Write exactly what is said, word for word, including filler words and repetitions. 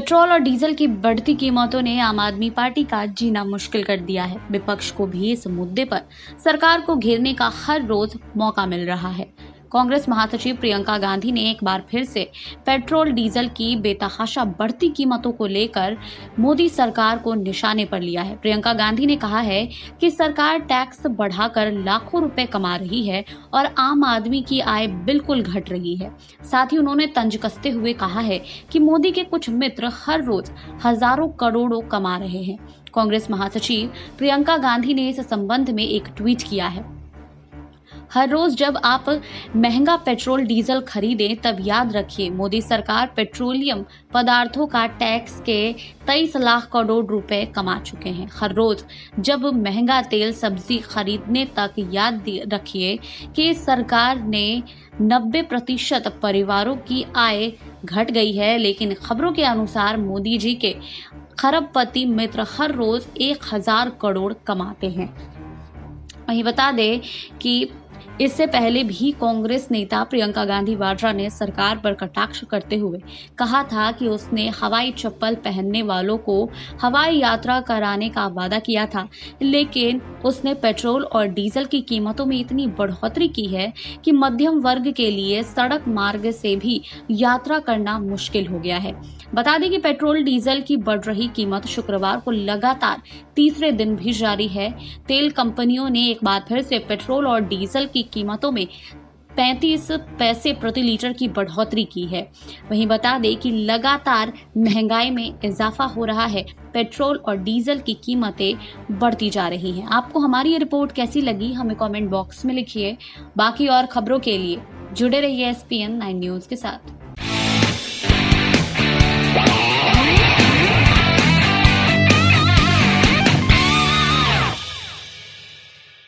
Petrol और diesel की बढ़ती कीमतों ने आम आदमी पार्टी का जीना मुश्किल कर दिया है। विपक्ष को भी इस मुद्दे पर सरकार को घेरने का हर रोज मौका मिल रहा है। कांग्रेस महासचिव प्रियंका गांधी ने एक बार फिर से पेट्रोल डीजल की बेतहाशा बढ़ती कीमतों को लेकर मोदी सरकार को निशाने पर लिया है। प्रियंका गांधी ने कहा है कि सरकार टैक्स बढ़ाकर लाखों रुपए कमा रही है और आम आदमी की आय बिल्कुल घट रही है। साथ ही उन्होंने तंज कसते हुए कहा है कि मोदी के कुछ मित्र हर रोज हजारों करोड़ों कमा रहे हैं। कांग्रेस महासचिव प्रियंका गांधी ने इस संबंध में एक ट्वीट किया है। हर रोज जब आप महंगा पेट्रोल डीजल खरीदें तब याद रखिए मोदी सरकार पेट्रोलियम पदार्थों का टैक्स के तेईस लाख करोड़ रुपए कमा चुके हैं। हर रोज जब महंगा तेल सब्जी खरीदने तक याद रखिए कि सरकार ने नब्बे प्रतिशत परिवारों की आय घट गई है, लेकिन खबरों के अनुसार मोदी जी के खरबपति मित्र हर रोज एक हजार करोड़ कमाते हैं। वहीं बता दें कि इससे पहले भी कांग्रेस नेता प्रियंका गांधी वाड्रा ने सरकार पर कटाक्ष करते हुए कहा था कि उसने हवाई चप्पल पहनने वालों को हवाई यात्रा कराने का वादा किया था, लेकिन उसने पेट्रोल और डीजल की कीमतों में इतनी बढ़ोतरी की है कि मध्यम वर्ग के लिए सड़क मार्ग से भी यात्रा करना मुश्किल हो गया है। बता दें कि पेट्रोल डीजल की बढ़ रही कीमत शुक्रवार को लगातार तीसरे दिन भी जारी है। तेल कंपनियों ने एक बार फिर से पेट्रोल और डीजल की कीमतों में पैंतीस पैसे प्रति लीटर की बढ़ोतरी की है। वहीं बता दें कि लगातार महंगाई में इजाफा हो रहा है। पेट्रोल और डीजल की कीमतें बढ़ती जा रही हैं। आपको हमारी ये रिपोर्ट कैसी लगी हमें कमेंट बॉक्स में लिखिए। बाकी और खबरों के लिए जुड़े रहिए S P N nine news के साथ।